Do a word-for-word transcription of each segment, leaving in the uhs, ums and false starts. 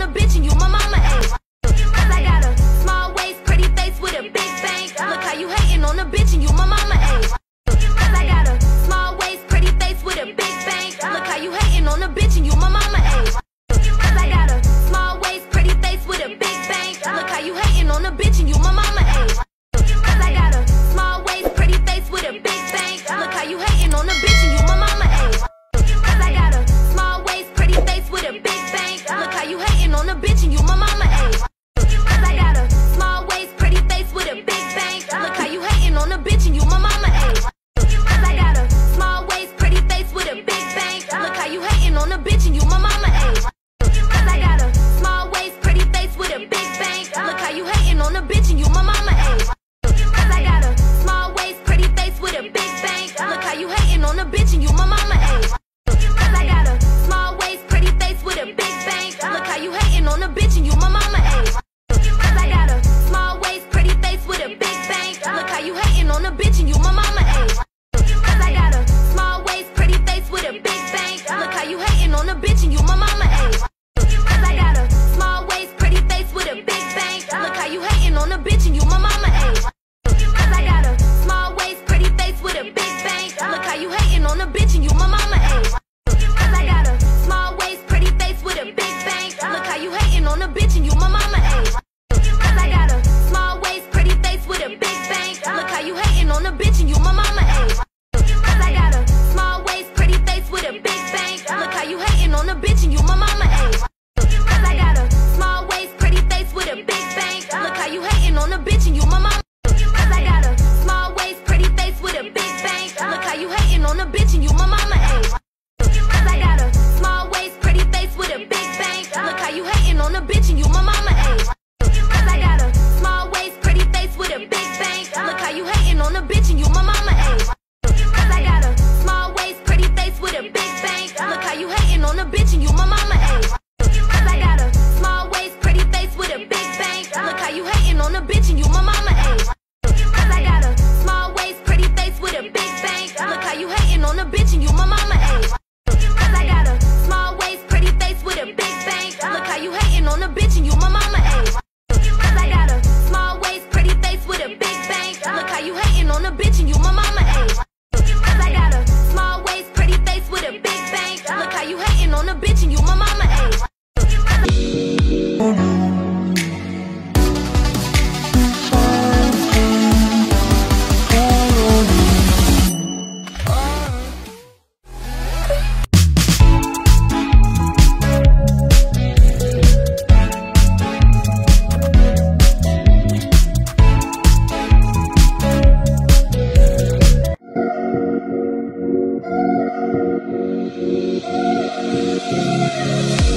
bitch and you my mama age. Cause I got a small waist, pretty face with a big bang. Look how you hating on a bitch and you my mama age. Cause I got a small waist, pretty face with a big bang. Look how you hating on a bitch and you my mama age. Cause I got a small waist, pretty face with a big bang. Look how you hating on a bitch and you my mama age. Cause I got a small waist, pretty face with a big bang. Look how you hating on a bitch and you my mama age. Cause I got a small waist, pretty face with a big bang. Look how you hating on a bitch and you my mama age. Cause I got a small waist, pretty face with a big bang. Look how you hating on a bitch and you my mama age. Cause I got a small waist, pretty face with a big bang. Look how you hating on a bitch and you my mama age. Cause I got a small waist, pretty face with a big bang. Look how you hating on a bitch and you my mama age. Cause I got a small waist, pretty face with a big bang. Look how you hating on a bitch and you my mama age. Cause I got a small waist, pretty face with a big bang. Look how you hating on a bitch and you my mama age. Cause I got a small waist, pretty face with a big bang. Look how you hating on a bitch and you my mama age. Cause I got a small waist, pretty face with a big bang. Look how you hating on a bitch and you my mama age. Cause I got a small waist, pretty face with a big bang. Look how you hating on a bitch and you my mama age. Cause I got a small waist, pretty face with a big bang. Look how you hating on a bitch and you my mama age. Cause I got a small waist, pretty face with a big bang. Look how you hating on a bitch and you my mama age. Cause I got a small waist, pretty face with a big bang. Look how you hating on a bitch and you my mama age. Cause I got a small waist, pretty face with a big bang. Look how you hating on a bitch and you my mama age. Cause I got a small waist, pretty face with a big bang. Look how you hating on a bitch and you my mama. Cause I got a small waist, pretty face with a big bang. Look how you hating on a bitch and you my mama age. Cause I got a small waist, pretty face with a big bang. Look how you hating on a bitch and you my mama age. Cause I got a small waist, pretty face with a big bang. Look how you hating on a bitch and you my mama age. Cause I got a small waist, pretty face with a big bang. Look how you hating on a bitch and you my mama age. Cause I got a small waist, pretty face with a big bang. Look how you hating on a bitch and you my mama age. Cause I got a small waist, pretty face with a big bang. Look how you hating on a bitch and you my mama age. Cause I got a small waist, pretty face with a big bang. Look how you hating on a bitch and you my mama age. Cause I got a small waist, pretty face with a big bang. Look how you hating on a bitch and you my mama age. Cause I got a small waist, pretty face with a big bang. Look how you hating on a bitch and you my mama age. We'll be right back.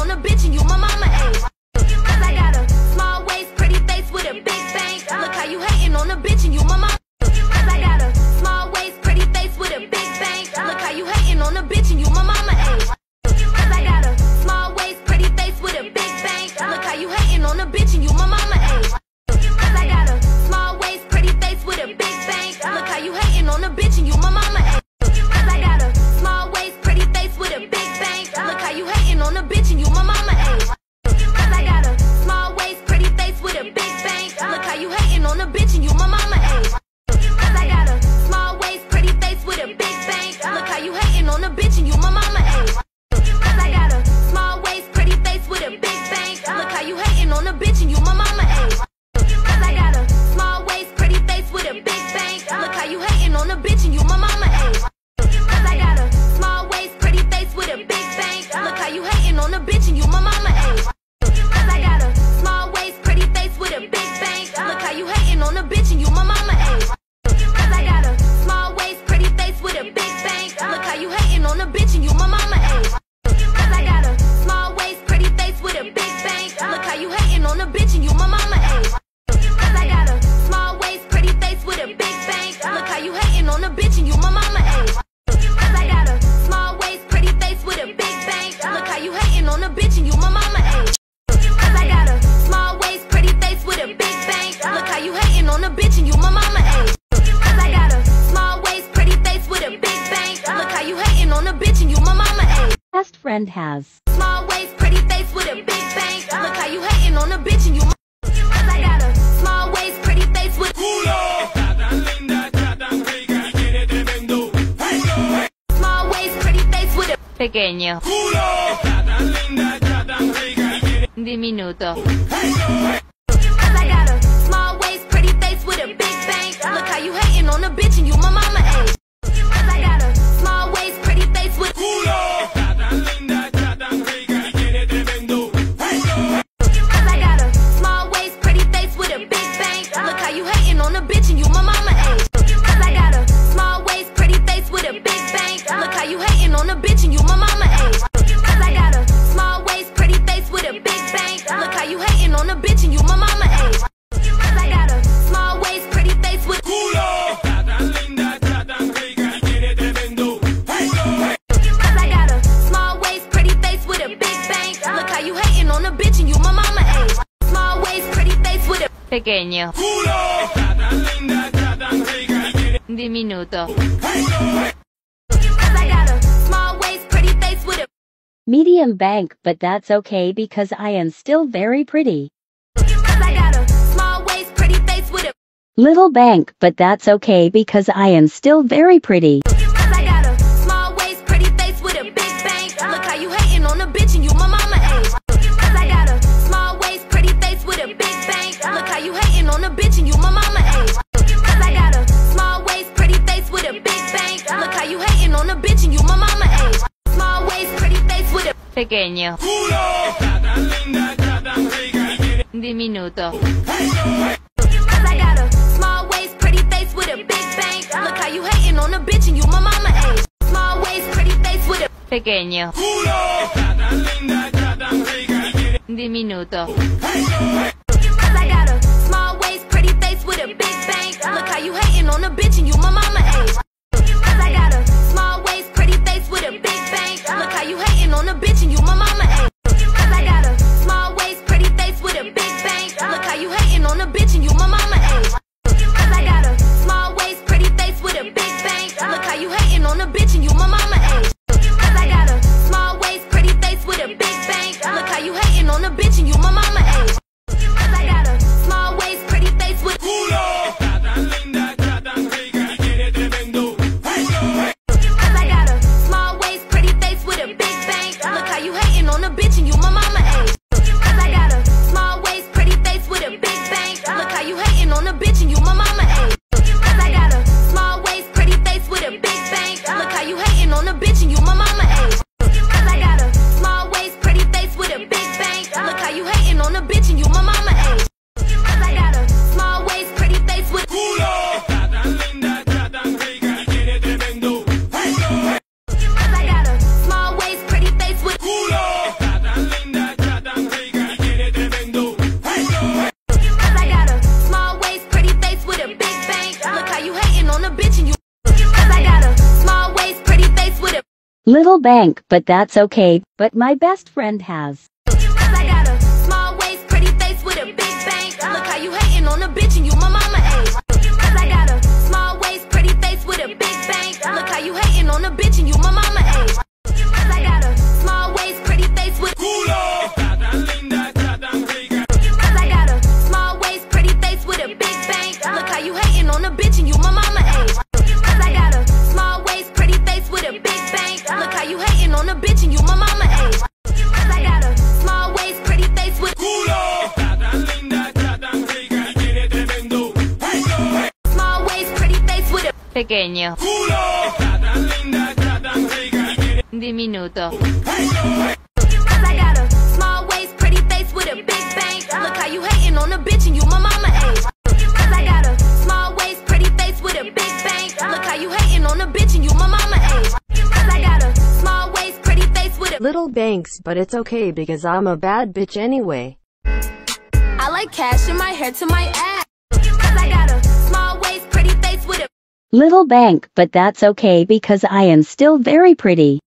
on a bitch and you my mama age. Cause I got a small waist, pretty face with a big bang. Look how you hating on a bitch and you my mama. Cause I got a small waist, pretty face with a big bang. Look how you hating on a bitch and you my mama age. Cause I got a small waist, pretty face with a big bang. Look how you hating on a bitch and you my mama age. Cause I got a small waist, pretty face with a big bang. Look how you hating on a bitch and you my mama age. Cause I got a small waist, pretty face with a big bang. Look how you hating on a bitch and you my mama age. Cause I got a small waist, pretty face with a big bang. Look how you hating on a bitch and you my mama age. Cause I got a small waist, pretty face with a big bang. Look how you hating on a bitch and you my mama age. Cause I got a small waist, pretty face with a big bang. Look how you hating on a bitch and you my mama age. Cause I got a small waist, pretty face with a big bang. Look how you hating on a bitch and you my mama age. Cause I got a small waist, pretty face with a big bang. Look how you hating on a bitch and you my mama age. Cause I got a small waist, pretty face with a big bang. Look how you hating on a bitch and you my mama age. Cause I got a small waist, pretty face with a big bang. Look how you hating on a bitch and you my mama age. Cause I got a small waist, pretty face with a big bang. Look how you hating on a bitch and you my mama age. Cause I got a small waist, pretty face with a big bang. Look how you hating on a bitch and you my mama age. Cause I got a small waist, pretty face with a big bang. Look how you hating on a bitch and you my mama age. Cause I got a small waist, pretty face with a big bang. Look how you hating on a bitch and you my mama age. Cause I got a small waist, pretty face with a big bang. Look how you hating on a bitch and you my mama age. Best friend has Small waist, pretty face with a big bang. Look how you hating on a bitch and you my. Cause I got a small waist, pretty face with Está tan linda, está tan rica y tiene tremendo culo. small waist, pretty face with a Pequeño, Culo. Está tan linda, está tan rica y tiene diminuto, Cause I got a small waist, pretty face with a big bang. Look how you hating on a bitch and you my mama age. Cause I got a small waist, pretty face with culo. Está tan linda, está tan rica y tiene tremendo culo. Cause I got a small waist, pretty face with a big bang. Look how you hating on a bitch and you my mama age. Cause I got a small waist, pretty face with a big bang. Look how you hating on a bitch and you my mama age. Cause I got a small waist, pretty face with a big bang. Look how you hating on a bitch and you my mama age. Cause I got a small waist, pretty face with Culo. Está tan linda, está tan rica y tiene tremendo culo. Cause I got a small waist, pretty face with a big bang. Look how you hating on a bitch and you my mama age. Small waist, pretty face with a pequeño, Culo. Está tan linda, está tan rica y tiene diminuto, culo. Cause I got a small waist, pretty face with a medium bank, but that's okay because I am still very pretty. Cause I got a small waist, pretty face with a Little bank, but that's okay because I am still very pretty. Cause I got a small waist, pretty face with a big bang. Look how you hating on a bitch and you my mama age. Cause I got a small waist, pretty face with a big bang. Look how you hating on a bitch and you my mama age. Cause I got a small waist, pretty face with a big bang. Look how you hating on a bitch and you my mama age. Small waist, pretty face with a pequeño, Culo. Está tan linda, está tan rica y tiene diminuto, culo. Cause I got a small waist, pretty face with a big bang. Look how you hating on a bitch and you my mama age. Small waist, pretty face with a pequeño, Culo. Está tan linda, está tan rica y tiene diminuto, culo. Cause I got a small waist, pretty face with a big bang. Look how you hating on a bitch and you my mama age. Cause I got a small waist, pretty face with a big bang. Look how you hating on a bitch and you my mama age. Cause I got a small waist, pretty face with a big bang. Look how you hating on a bitch and you my mama age. Cause I got a small waist, pretty face with a big bang. Look how you hating on a bitch and you my mama age. Cause I got a small waist, pretty face with a big bang. Look how you hating on a bitch and you my mama age. Little bank, but that's okay, but my best friend has. Cause I got a small waist, pretty face with a big bank. Look how you hating on a bitch and you my mama age. Cause I got a small waist, pretty face with a big bank. Look how you hating on a bitch and you my mama age. Cause I got a small waist, pretty face with Culo. Está tan linda, está tan rica. Cause I got a small waist, pretty face with a big bank. Look how you hating on a bitch and you my mama age. Cause I got a small waist, pretty face with a big bank. Look how you hating on a bitch and you my mama age. Cause I got a small waist, pretty face with Culo. Está tan linda, está tan rica. Y tiene tremendo culo. small waist, pretty face with a Pequeño. Culo. Está tan linda, está tan rica. Y tiene Diminuto. Cause I got a small waist, pretty face with a big bank. Look how you hating on a bitch and you my mama age. Cause I got a small waist, pretty face with a big bank. Look how you hating on a bitch and you my mama age. Cause I got a small waist, pretty face with a Little banks, but it's okay because I'm a bad bitch anyway. I like cash in my hair to my ass. Cause I got a small waist, pretty face with a Little bank, but that's okay because I am still very pretty.